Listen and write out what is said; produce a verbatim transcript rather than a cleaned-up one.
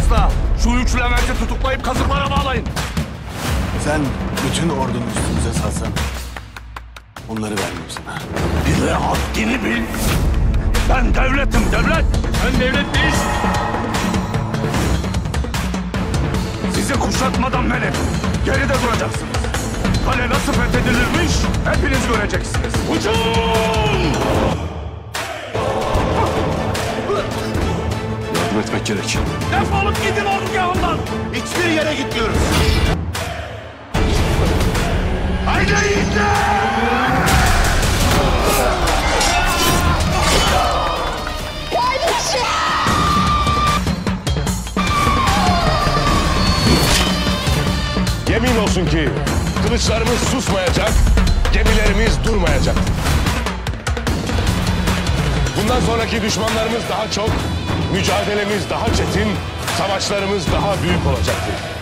varsa şu üç Levent'i tutuklayıp kazıklara bağlayın. Sen bütün ordunu üstümüze salsan onları vermem sana. Bir de haddini bil. Ben devletim devlet. Sen devlet değilsin. Sizi kuşatmadan menet. Geride duracaksınız. Kale nasıl fethedilirmiş hepiniz göreceksiniz. Hücum! Yardım etmek gerek. Defolup gidin ordugahımdan. Hiçbir yere gitmiyoruz. Haydi yiğitler! Yemin olsun ki kılıçlarımız susmayacak, gemilerimiz durmayacak. Bundan sonraki düşmanlarımız daha çok, mücadelemiz daha çetin, savaşlarımız daha büyük olacaktır.